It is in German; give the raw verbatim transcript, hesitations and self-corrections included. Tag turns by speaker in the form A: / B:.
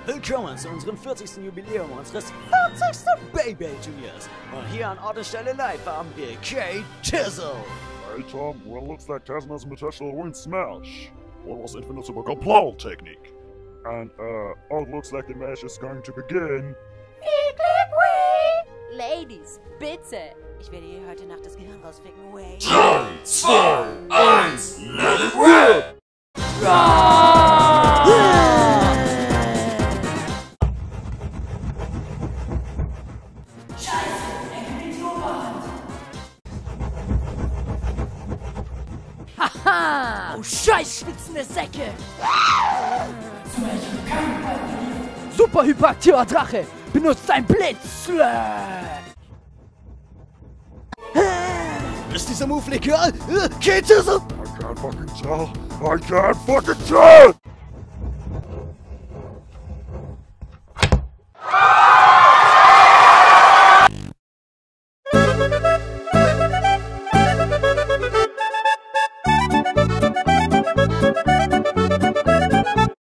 A: Willkommen zu unserem vierzigsten Jubiläum unseres vierzigsten BeyBlade-Turniers. Und hier an Ort und Stelle live haben wir K Tizzle.
B: Hey Tom, well looks like Tasman has potential to win Smash. What was infinite super control technique? And uh, oh, it looks like the match is going to begin.
C: Ladies, bitte! Ich werde hier heute Nacht das Gehirn rausficken. Wait.
B: drei, zwei, eins, let it rip!
C: Haha! Oh, scheiß schwitzende Säcke!
D: Super hyperaktiver Drache! Benutzt ein Blitz!
A: Ist dieser Move legal? K Tizzle!
B: I can't fucking tell. I can't fucking tell!